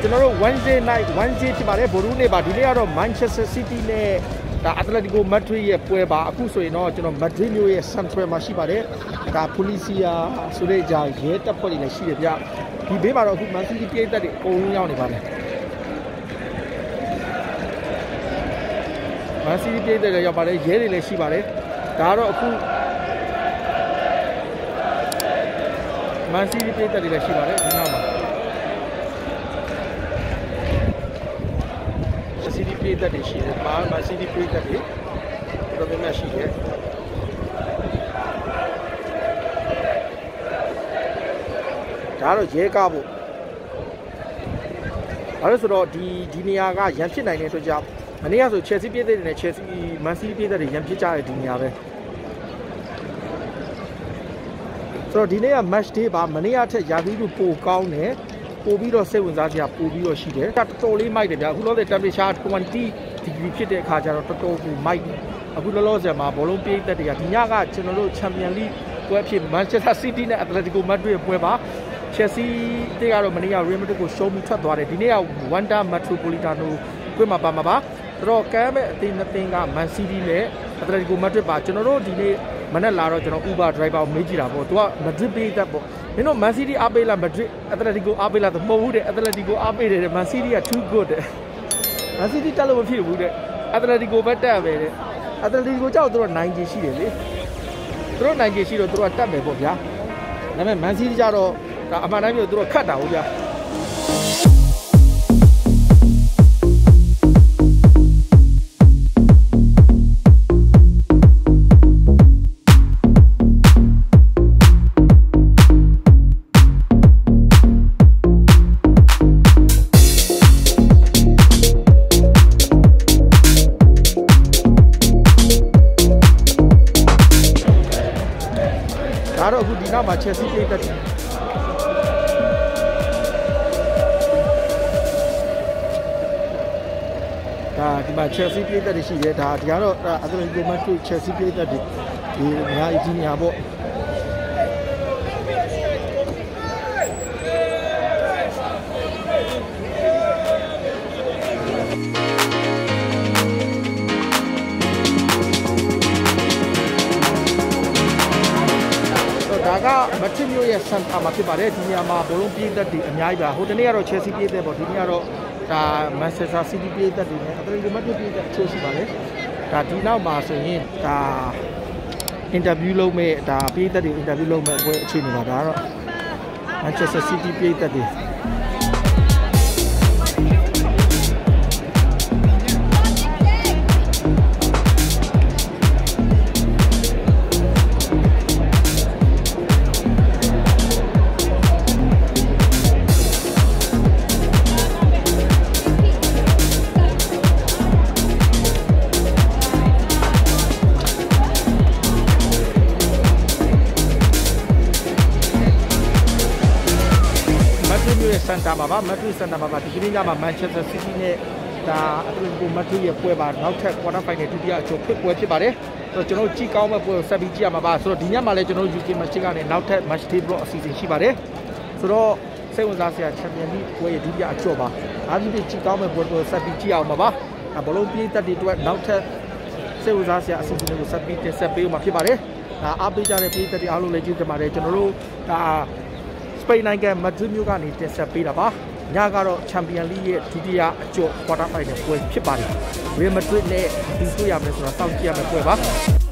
ကျွန်တော်တို့ Wednesday night Wednesday ဖြစ်ပါတယ်ဗိုလ်ရူးနေ့ပါဒီနေ့ကတော့ Manchester City နဲ့ဒါ Atletico Madrid ရဲ့ပွဲပါအခုဆိုရင်တော့ကျွန်တော် Madrid မြို့ရဲ့ Central မှာရှိပါတယ်ဒါ Policia ဆိုတဲ့ဂျာရဲတပ်ဖွဲ့တွေလည်းရှိတယ်ဗျဒီဘေးမှာတော့အခု Man City ပြည်သက်တွေအကုန်လုံးရောက်နေပါတယ် Man City ပြည်သက်တွေရောက်ပါတယ်ရဲတွေလည်းရှိပါတယ်ဒါကတော့အခု Man City ပြည်သက်တွေလည်းရှိပါတယ်ဒီနောက်မှာ City ပြည်သက်တွေရှိတယ်မာ Man City ပြည်သက်တွေတော်တော်များများရှိတယ်ဒါကတော့ရဲကားဖို့ဒါလို့ဆိုတော့ဒီနေရာကရန်ဖြစ်နိုင်တဲ့အတွက်ကြောင့်မနေ့ကဆို Chelsea ပြည်သက်တွေနဲ့ Chelsea Man City ပြည်သက်တွေရန်ဖြစ်ကြတဲ့ဒီနေရာပဲဆိုတော့ဒီနေ့က match day ပါမနေ့ကထက်ရာသီဥတုပိုကောင်းတယ်ပိုပြီးတော့စိတ်ဝင်စားစရာပိုပြီးတော့ရှိတယ်တော်တော်လေးမိုက်တယ်ဗျာအခုလောဆယ် temperature 20 degree ဖြစ်တဲ့အခါကျတော့တော်တော်ကိုမိုက်အခုလောဆယ်မှာဘောလုံးပြေးသက်တွေကဒီညကကျွန်တော်တို့ Champion League ပွဲဖြစ် Manchester City နဲ့ Atletico Madrid ပွဲပါ Chelsea တေကတော့မနေ့က Real Madrid ကိုရှုံးပြီးထွက်သွားတယ်ဒီနေ့က Wanda Metropolitano ပွဲမှာပါမှာပါဆိုတော့ကမ်းမဲ့အသင်းနှစ်သင်းက Man City နဲ့ Atletico Madrid ပါကျွန်တော်တို့ဒီနေ့မနေ့လာတော့ကျွန်တော် Uber driver ကိုမေးကြည့်တာပေါ့သူက Madrid ပေးတတ်ပေါ့မင်းတို့ Man City အားပေးလား Madrid Atletico အားပေးလားမဟုတ်ဘူးတဲ့ Atletico အားပေးတယ်တဲ့ Man City က too good တဲ့ Man City တက်လို့မဖြစ်ဘူးတဲ့ Atletico ပဲတက်ပဲတဲ့ Atletico ကြောက်သူတို့နိုင်ချင်ရှိတယ်လေသူတို့နိုင်ချင်ရှိတော့သူတို့ကတက်မယ်ပေါ့ဗျာဒါပေမဲ့ Man City ကြတော့ဒါအမှန်တိုင်းပြောသူတို့ခတ်တာဟုတ်ဗျာဒါတော့အခုဒီနောက်မှာ Chelsea ပြည်သက်တယ်ဒါဒီမှာ Chelsea ပြည်သက်တွေရှိတယ်ဒါဒီကတော့ Atletico Madrid Chelsea ပြည်သက်တွေဒီအများကြီးနေရာပေါ့ဒါကမထစ်မျိုးရဲ့ center မှာဖြစ်ပါတယ်ဒီနေရာမှာဘောလုံးပြေးသက်တွေအများကြီးပါဟိုတနေ့ကတော့ Chelsea ပြေးသက်ပေါ့ဒီနေ့ကတော့ဒါ Manchester City ပြေးသက်တွေနဲ့ Atletico Madrid ပြေးသက်အချို့ရှိပါတယ်ဒါဒီနောက်မှာဆိုရင်ဒါ interview လုပ်မဲ့ဒါပြေးသက်တွေ interview လုပ်မဲ့အဖွဲ့အခြေအနေပါဒါကတော့ Manchester City ပြေးသက်တွေစန်တာမှာပါ Madrid စန်တာမှာပါဒီကနေ့ညမှာ Manchester City နဲ့ဒါ Atletico Madrid ရဲ့ပွဲပါနောက်ထပ် quarter final ဒုတိယအကျော်ဖြစ်ပွဲဖြစ်ပါတယ်ဆိုတော့ကျွန်တော်ကြည့်ကောင်းမဲ့ပွဲကိုဆက်ပြီးကြည့်ရမှာပါဆိုတော့ဒီညမှာလည်းကျွန်တော် UK match ကနေနောက်ထပ် match day block အစီအစဉ်ရှိပါတယ်ဆိုတော့စိတ်ဝင်စားစရာ Champion League ပွဲရဲ့ဒုတိယအကျော်ပါအားဖြင့်ကြည့်ကောင်းမဲ့ပွဲကိုဆက်ပြီးကြည့်အောင်ပါပါဘလုံးပြေးတက်တွေအတွက်နောက်ထပ်စိတ်ဝင်စားစရာအစီအစဉ်တွေကိုဆက်ပြီးတင်ဆက်ပေးမှာဖြစ်ပါတယ်ဒါအားပေးကြတဲ့ပြေးတက်တွေအားလုံးလည်းကျေးဇူးတင်ပါတယ်ကျွန်တော်တို့ဒါစပိန်နိုင်ငံမဒရစ်မြို့ကနေတင်ဆက်ပေးတာပါညကတော့ Champion League ရဲ့ဒုတိယအကျော် quarter final ပွဲဖြစ်ပါတယ် Real Madrid နဲ့ဒီတွေ့ရမယ်ဆိုတာစောင့်ကြည့်ရမယ့်ပွဲပါ